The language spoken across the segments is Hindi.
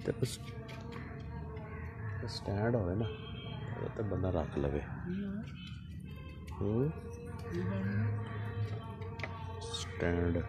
ते स्टैंड होवे ना तो बंदा रख लवे। स्टैंड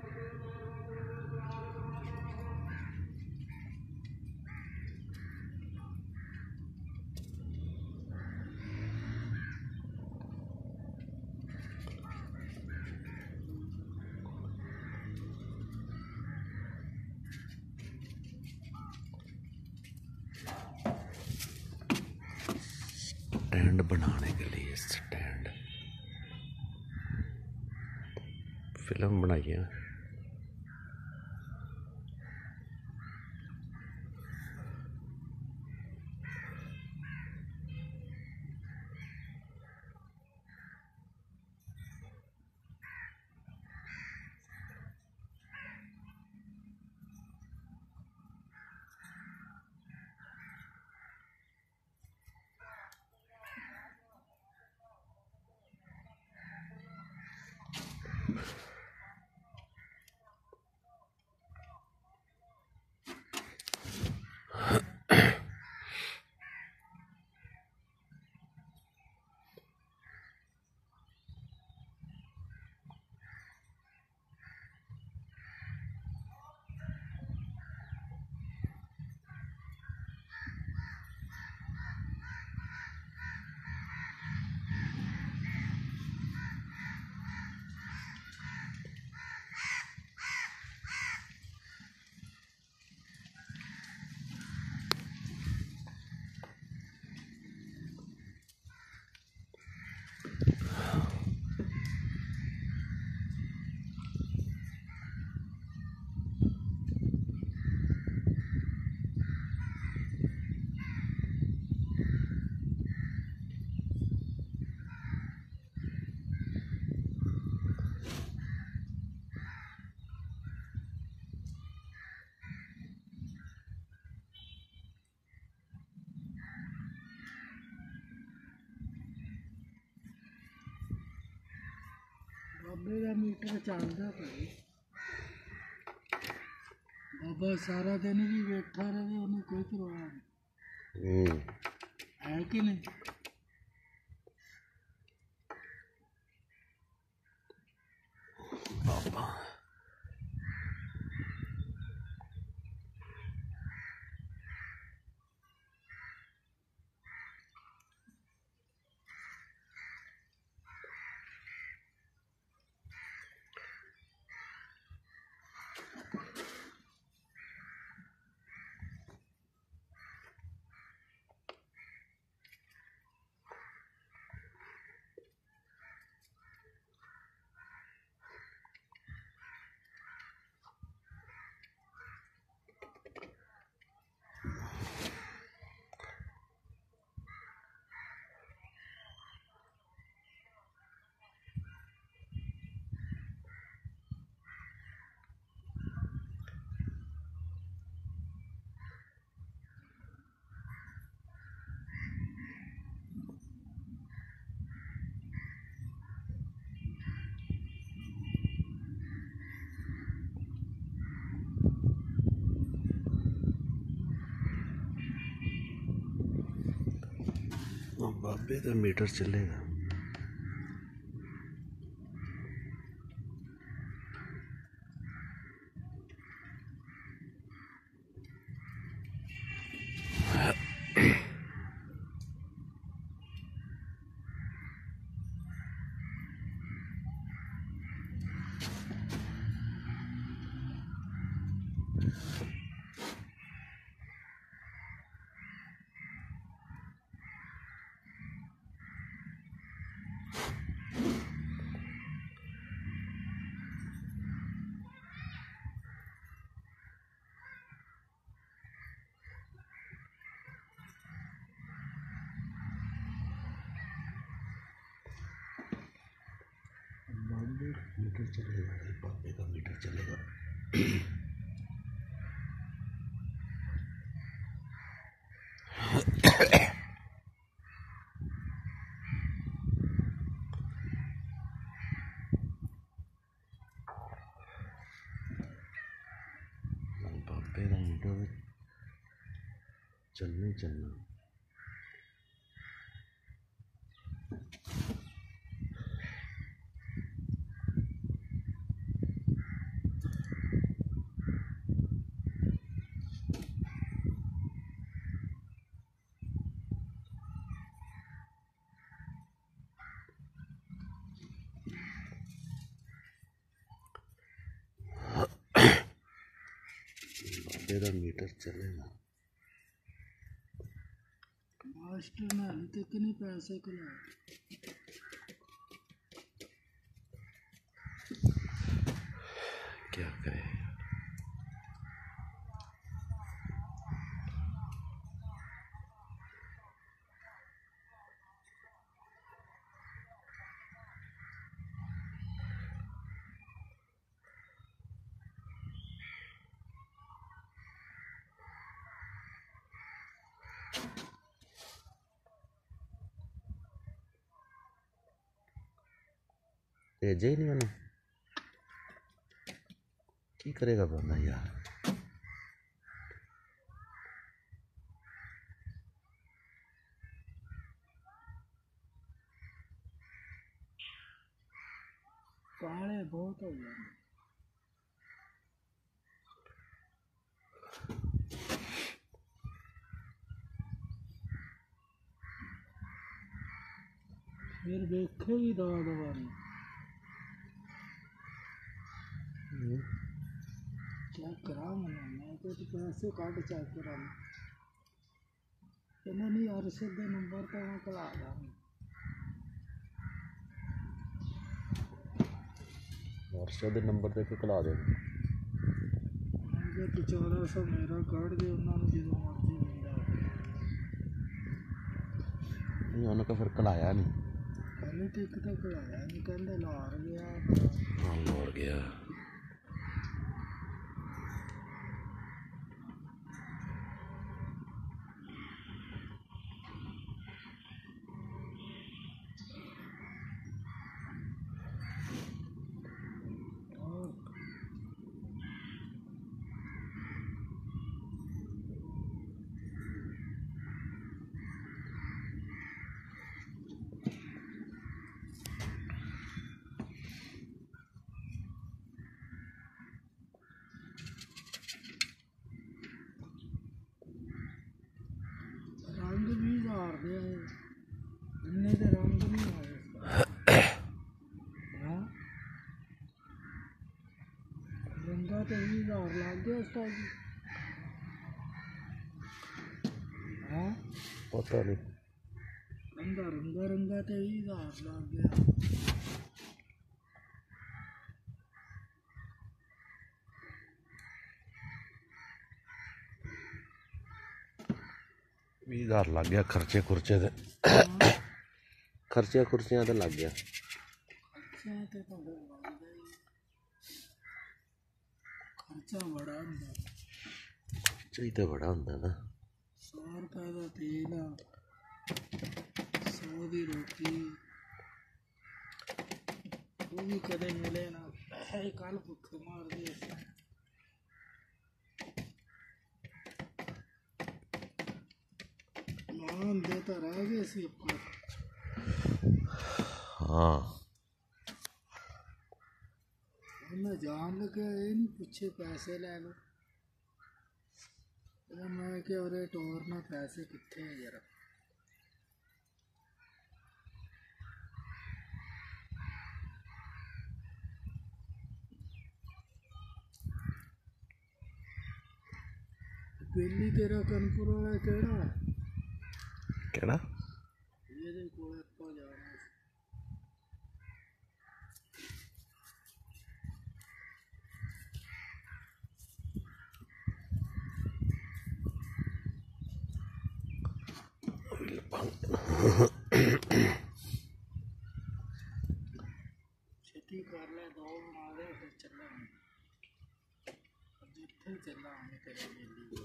स्टैंड बनाने के लिए स्टैंड फिल्म बनाई है। बाबे का मीटर चलता भाई, बाबा सारा दिन भी बैठा रहे उन्हें कोई परवाह नहीं है कि नहीं। बाबा बाबे का मीटर चलेगा। मीटर चलेगा, बाबे का मीटर चलेगा। बाबे का मीटर चलना ही चलना। बाबे का मीटर चलेगा। मास्टर ने हाले तक नहीं पैसे खिलाए। क्या करे। भेजे ही नहीं मैंने, की करेगा बंदा यार। काले बहुत हो गए। फिर देखेगी दवा दवारी चेक करा मैंने, मैं तो पैसे काट चेक करा कहना नहीं अरशद के नंबर तो मैं कला दांगी। अरशद नंबर दे के कला देंगे। मुझे तो 1400 मेरा काट दे उन्होंने जो मर्जी मिलता नहीं उन्होंने फिर कलाया नहीं। पहले टिक तो कलाया नहीं कहते लार गया। हाँ लौट गया। रंग भी हार दे इन्ने तो रंग नहीं आए। हाँ रंगा तो 20,000 लग गया उसका जी। हाँ पता नहीं। रंगा रंगा रंगा तो 20,000 लग गया। 20,000 लग गया खर्चे खुर्चे दे। खर्चे खुर्चियां तो लग गया। खर्चा बड़ा होंदा। खर्चा ही तो बड़ा होंदा ना। 100 रुपए का तेल 100 की रोटी वो भी कदे मिले ना है कल भुखे मार दिए। मान देता रह गए सी अपना। हाँ मैं जान लगे ये नहीं पूछे पैसे ले लो। मैं क्या और टोर ना पैसे कितने हैं जरा। बेली तेरा कनपुर वाला केड़ा है? केड़ा ये कोले पा जाना छुट्टी कर ले 2 बना दे फिर चलना जिथे चलना हमें तेरे बेली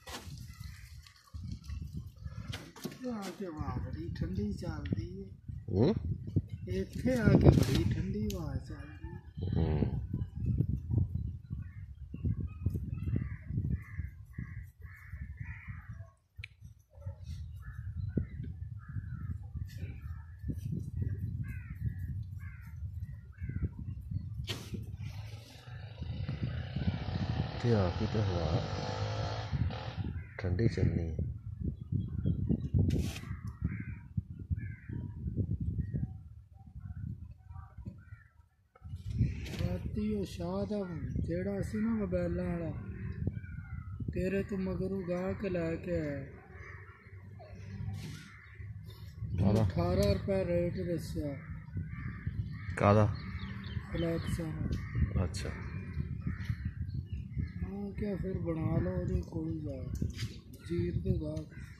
आके वहाँ बड़ी ठंडी चल रही है। ਇੱਥੇ ਆ ਕੇ ਬੜੀ ਠੰਡੀ ਹਵਾ ਚੱਲਦੀ। ਤੇ ਆ ਕੇ ਤੇ ਹਵਾ ਠੰਡੀ ਚੱਲਣੀ ਹੈ। ਰਾਤੀ ਉਹ ਸ਼ਾਹ ਦਾ ਜਿਹੜਾ ਸੀ ਨਾ ਮੋਬਾਇਲਾਂ ਵਾਲਾ, ਤੇਰੇ ਤੋਂ ਮਗਰੋਂ ਗਾ ਕੇ ਲੈ ਕੇ ਆਇਆ। 18 ਰੁਪਏ ਰੇਟ ਦੱਸਿਆ। ਕਾਹਦਾ? ਫਲੈਕਸਾਂ। ਅੱਛਾ। ਮੈਂ ਕਿਹਾ ਫਿਰ ਬਣਾ ਲਓ ਉਹਦੇ ਕੋਲ ਜਾ, ਜੀਰ ਦੇ ਗਾ।